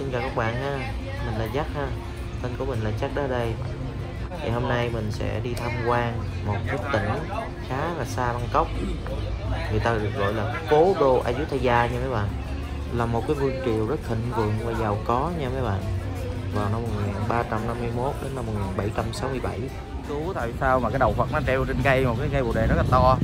Xin chào các bạn ha, mình là Jack ha, tên của mình là Jack đó đây. Thì hôm nay mình sẽ đi tham quan một cái tỉnh khá là xa Bangkok. Người ta được gọi là cố đô Ayutthaya nha mấy bạn. Là một cái vương triều rất thịnh vượng và giàu có nha mấy bạn. Vào năm 1351 đến năm 1767. Cứu tại sao mà cái đầu Phật nó treo trên cây, một cái cây bồ đề rất là to.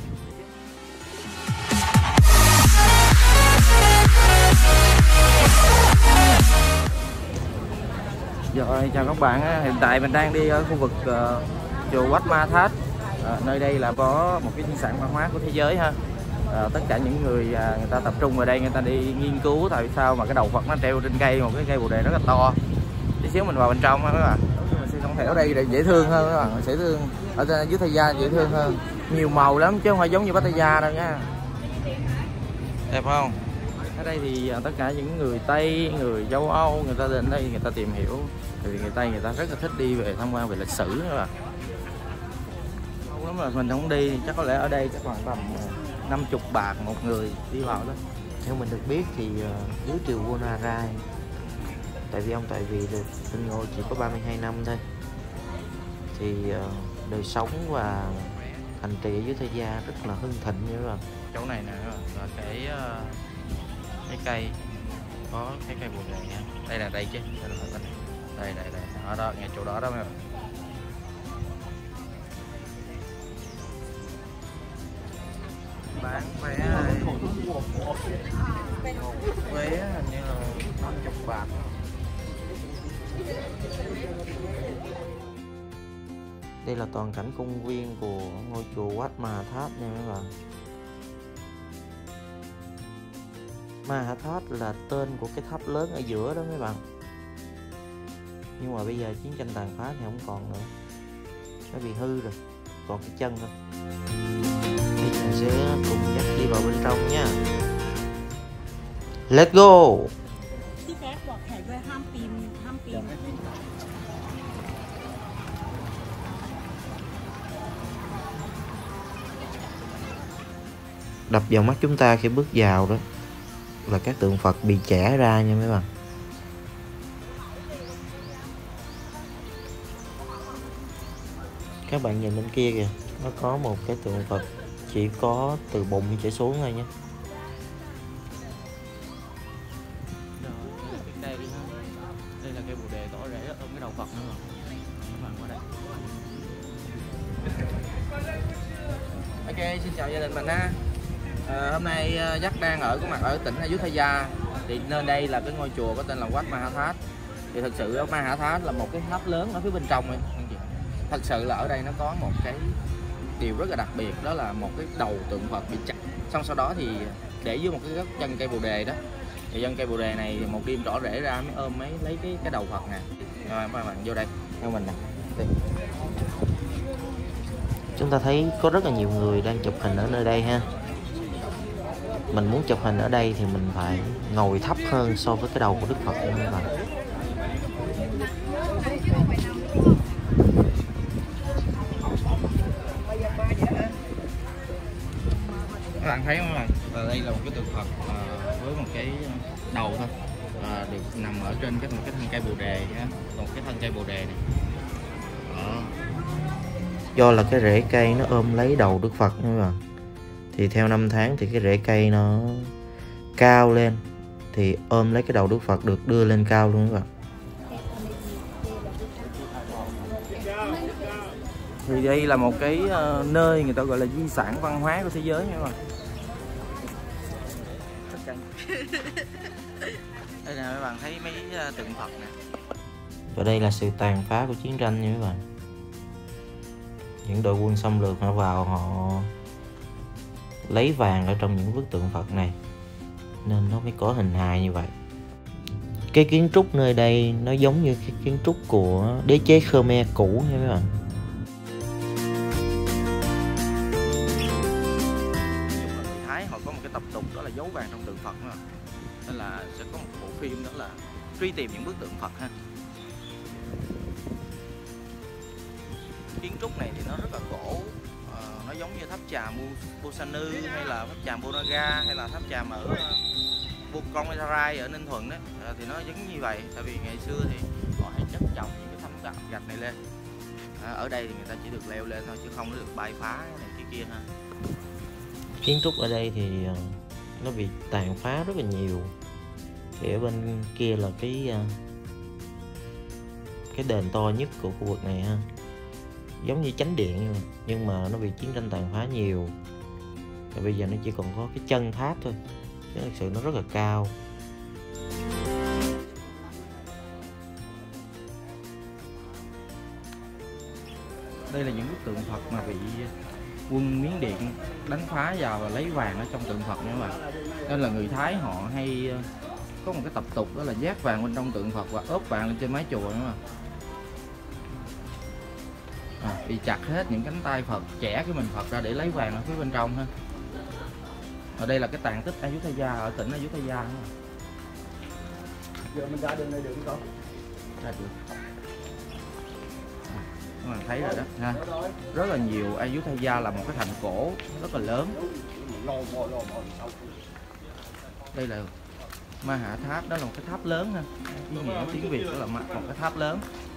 Rồi chào các bạn, hiện tại mình đang đi ở khu vực chùa Wat Ma That. Nơi đây là có một cái di sản văn hóa của thế giới ha. Tất cả những người ta tập trung ở đây, người ta đi nghiên cứu tại sao mà cái đầu Phật nó treo trên cây, một cái cây bồ đề rất là to. Tí xíu mình vào bên trong ha các bạn. Mình sẽ tổng thể ở đây dễ thương hơn các bạn, dễ thương. Ở dưới Ayutthaya dễ thương hơn, nhiều màu lắm chứ không phải giống như Pattaya đâu nha. Đẹp không? Ở đây thì tất cả những người Tây, người châu Âu, người ta đến đây người ta tìm hiểu. Thì người Tây người ta rất là thích đi về tham quan về lịch sử nữa. Lâu lắm rồi mình không đi, chắc có lẽ ở đây chắc khoảng tầm 50 bạc một người đi vào đó. Theo mình được biết thì dưới triều vua Narai, tại vì ông tại vì được lên ngôi chỉ có 32 năm thôi, thì đời sống và thành trì ở Ayutthaya rất là hưng thịnh như vậy. Chỗ này nè là cái cây, có cái cây bồ đề nha. Đây là đây chứ, đây ở đó, ngay chỗ đó đó mấy bạn. Bán vé này, vé hình như là 50 bạc. Đây là toàn cảnh công viên của ngôi chùa Wat Ma That nha mấy bạn. Ma That là tên của cái tháp lớn ở giữa đó mấy bạn. Nhưng mà bây giờ chiến tranh tàn phá thì không còn nữa, nó bị hư rồi, còn cái chân thôi. Thì mình sẽ cùng dắt đi vào bên trong nha. Let's go. Đập vào mắt chúng ta khi bước vào đó là các tượng Phật bị chẻ ra nha mấy bạn. Các bạn nhìn bên kia kìa, nó có một cái tượng Phật chỉ có từ bụng trở xuống thôi nhé. Đây là cây bồ đề tỏ rễ ôm cái đầu Phật nữa rồi. Các bạn qua đây. Ok, xin chào gia đình mình ha. Hôm nay Jack đang có mặt ở tỉnh Ayutthaya. Thì nơi đây là cái ngôi chùa có tên là Wat Ma That. Thì thực sự Ma That là một cái tháp lớn ở phía bên trong ấy. Thật sự là ở đây nó có một cái điều rất là đặc biệt, đó là một cái đầu tượng Phật bị chặt. Xong sau đó thì để dưới một cái gốc chân cây bồ đề đó. Thì chân cây bồ đề này một đêm trỏ rễ ra mới ôm lấy cái đầu Phật nè. Rồi các bạn vô đây theo mình nè. Chúng ta thấy có rất là nhiều người đang chụp hình ở nơi đây ha. Mình muốn chụp hình ở đây thì mình phải ngồi thấp hơn so với cái đầu của Đức Phật nha các bạn. Các bạn thấy không? Là đây là một cái tượng Phật với một cái đầu thôi, được nằm ở trên một cái thân cây bồ đề ha, một cái thân cây bồ đề này. Đó. Do là cái rễ cây nó ôm lấy đầu Đức Phật nha các bạn. Thì theo năm tháng thì cái rễ cây nó cao lên, thì ôm lấy cái đầu Đức Phật được đưa lên cao luôn các bạn. Thì đây là một cái nơi người ta gọi là di sản văn hóa của thế giới nha các bạn. Đây nè các bạn thấy mấy tượng Phật nè. Và đây là sự tàn phá của chiến tranh nha các bạn. Những đội quân xâm lược họ vào, họ lấy vàng ở trong những bức tượng Phật này nên nó mới có hình hài như vậy. Cái kiến trúc nơi đây nó giống như cái kiến trúc của đế chế Khmer cũ nha các bạn. Người Thái họ có một cái tập tục đó là giấu vàng trong tượng Phật nữa. Nên là sẽ có một bộ phim đó là truy tìm những bức tượng Phật ha. Kiến trúc này thì nó rất là cổ, nó giống như tháp chàm Busanu hay là tháp chàm Bunaga hay là tháp chàm ở Buôn Sarai ở Ninh Thuận đấy thì nó giống như vậy. Tại vì ngày xưa thì họ hay chất chồng những cái tấm gạch này lên. Ở đây thì người ta chỉ được leo lên thôi chứ không có được bay phá này kia ha. Kiến trúc ở đây thì nó bị tàn phá rất là nhiều. Thì ở bên kia là cái đền to nhất của khu vực này ha, giống như chánh điện nhưng mà nó bị chiến tranh tàn phá nhiều. Và bây giờ nó chỉ còn có cái chân tháp thôi, chứ thực sự nó rất là cao. Đây là những bức tượng Phật mà bị quân Miến Điện đánh phá vào và lấy vàng ở trong tượng Phật nha các bạn. Nên là người Thái họ hay có một cái tập tục đó là vác vàng bên trong tượng Phật và ốp vàng lên trên mái chùa nữa mà. Bị chặt hết những cánh tay Phật, chẻ cái mình Phật ra để lấy vàng ở phía bên trong ha. Ở đây là cái tàn tích Ayutthaya ở tỉnh Ayutthaya. Giờ mình ra đường này được không? Ra được. Các bạn thấy rồi đó ha. Rất là nhiều. Ayutthaya là một cái thành cổ rất là lớn. Đây là Ma Hạ Tháp, đó là một cái tháp lớn ha. Ý nghĩa tiếng Việt đó là một cái tháp lớn.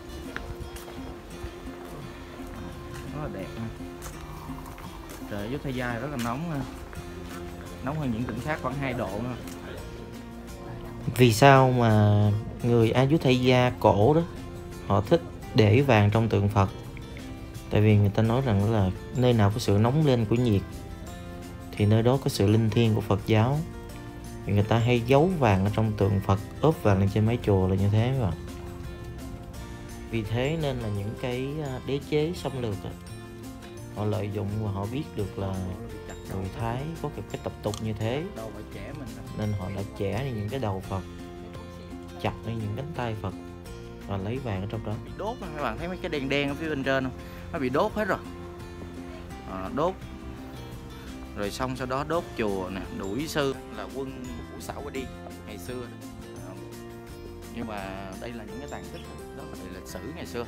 Rất là đẹp ha. Trời, Ayutthaya rất là nóng ha. Nóng hơn những tỉnh khác khoảng 2 độ nữa. Vì sao mà người Ayutthaya cổ đó họ thích để vàng trong tượng Phật? Tại vì người ta nói rằng là nơi nào có sự nóng lên của nhiệt thì nơi đó có sự linh thiêng của Phật giáo. Thì người ta hay giấu vàng ở trong tượng Phật, ốp vàng lên trên mái chùa là như thế các bạn. Vì thế nên là những cái đế chế xâm lược họ lợi dụng và họ biết được là người Thái có cái tập tục như thế, nên họ đã chẻ đi những cái đầu Phật, chặt đi những cánh tay Phật và lấy vàng ở trong đó. Bị đốt, các bạn thấy mấy cái đen đen ở phía bên trên không? Nó bị đốt hết rồi. Đốt rồi xong sau đó đốt chùa nè, đuổi sư là quân của Sảo đi ngày xưa. Nhưng mà đây là những cái tàn tích đó là lịch sử ngày xưa.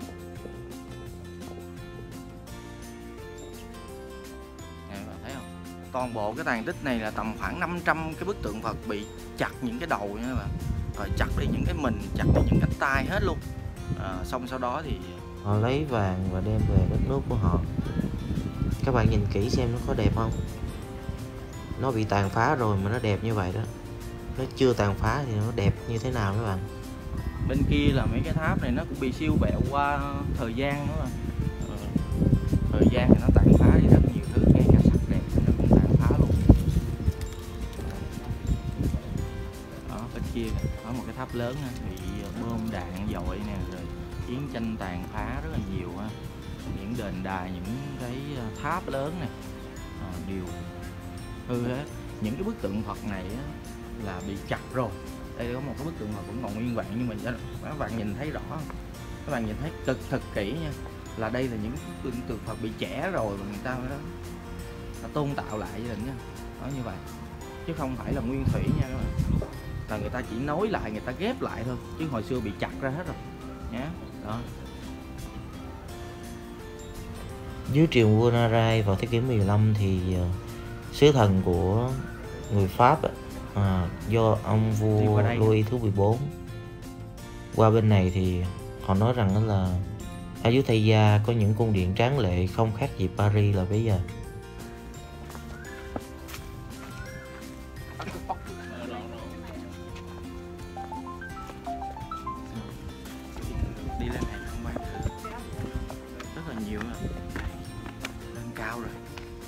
Các bạn thấy không? Toàn bộ cái tàn tích này là tầm khoảng 500 cái bức tượng Phật bị chặt những cái đầu nha các bạn. Rồi chặt đi những cái mình, chặt đi những cánh tay hết luôn. Xong sau đó thì họ lấy vàng và đem về đất nước của họ. Các bạn nhìn kỹ xem nó có đẹp không? Nó bị tàn phá rồi mà nó đẹp như vậy đó. Nó chưa tàn phá thì nó đẹp như thế nào các bạn? Bên kia là mấy cái tháp này nó cũng bị siêu vẹo qua thời gian nữa mà. Thời gian thì nó tàn phá đi rất nhiều thứ, ngay cả sắc đẹp nó cũng tàn phá luôn. Đó, bên kia có một cái tháp lớn ha, bị bom đạn dội nè, rồi chiến tranh tàn phá rất là nhiều ha. Những đền đài, những cái tháp lớn này đều hư hết. Những cái bức tượng Phật này là bị chặt rồi. Đây có một cái bức tượng Phật vẫn còn nguyên vẹn, nhưng mà các bạn nhìn thấy rõ không? Các bạn nhìn thấy thật kỹ nha, là đây là những bức tượng Phật bị chẻ rồi mà người ta đó tôn tạo lại gia đình nha. Đó như vậy chứ không phải là nguyên thủy nha các bạn. Là người ta chỉ nối lại, người ta ghép lại thôi, chứ hồi xưa bị chặt ra hết rồi nhé. Đó. Dưới triều vua Narai vào thế kỷ 15 thì sứ thần của người Pháp do ông vua Louis thứ 14 qua bên này thì họ nói rằng là Ayutthaya có những cung điện tráng lệ không khác gì Paris là bây giờ. Đi lên này không bạn, rất là nhiều nữa. Lên cao rồi.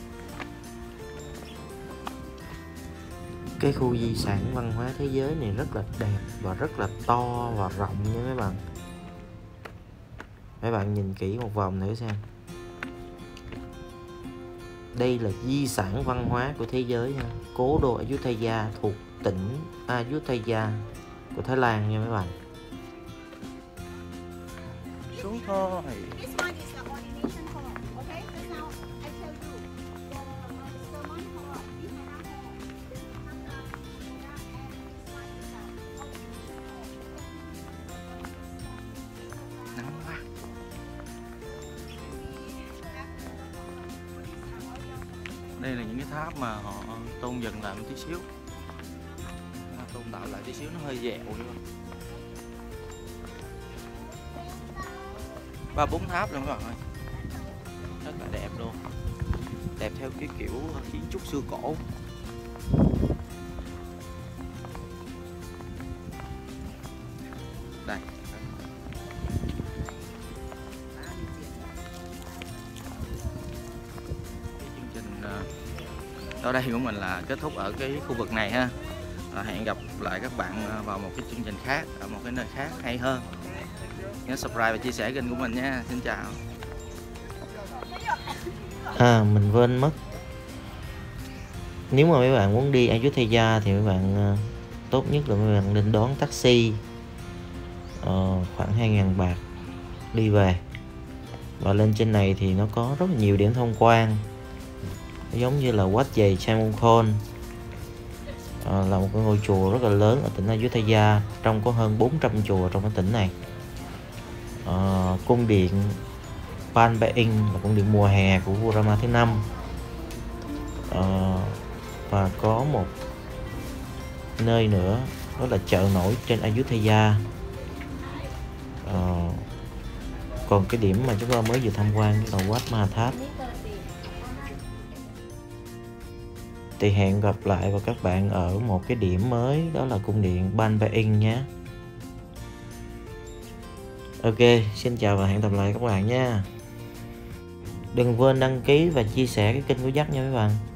Cái khu di sản văn hóa thế giới này rất là đẹp và rất là to và rộng nha mấy bạn. Mấy bạn nhìn kỹ một vòng nữa xem. Đây là di sản văn hóa của thế giới ha. Cố đô Ayutthaya thuộc tỉnh Ayutthaya của Thái Lan nha mấy bạn. Xuống thôi. Đây là những cái tháp mà họ tôn dần lại một tí xíu. tí xíu nó hơi dẹo luôn. 3-4 tháp luôn các bạn ơi, rất là đẹp luôn, đẹp theo cái kiểu kiến trúc xưa cổ. Đây, chương trình到đây của mình là kết thúc ở cái khu vực này ha. Hẹn gặp lại các bạn vào một cái chương trình khác ở một cái nơi khác hay hơn. Nhớ subscribe và chia sẻ kênh của mình nha. Xin chào. Mình quên mất, nếu mà mấy bạn muốn đi Ayutthaya thì mấy bạn tốt nhất là mấy bạn nên đón taxi khoảng 2.000 baht đi về, và lên trên này thì nó có rất là nhiều điểm tham quan, giống như là Wat Dày Chaemongkhon, là một cái ngôi chùa rất là lớn ở tỉnh Ayutthaya, trong có hơn 400 chùa trong cái tỉnh này. Cung điện Ban Baing là cung điện mùa hè của vua Rama thứ 5, và có một nơi nữa đó là chợ nổi trên Ayutthaya. Còn cái điểm mà chúng ta mới vừa tham quan là Wat Mahathat. Thì hẹn gặp lại và các bạn ở một cái điểm mới, đó là cung điện Ban Baing nhé. Ok, xin chào và hẹn gặp lại các bạn nha. Đừng quên đăng ký và chia sẻ cái kênh của Jack nha các bạn.